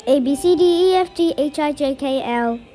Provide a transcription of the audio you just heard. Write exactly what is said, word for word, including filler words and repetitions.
A B C D E F G H I J K L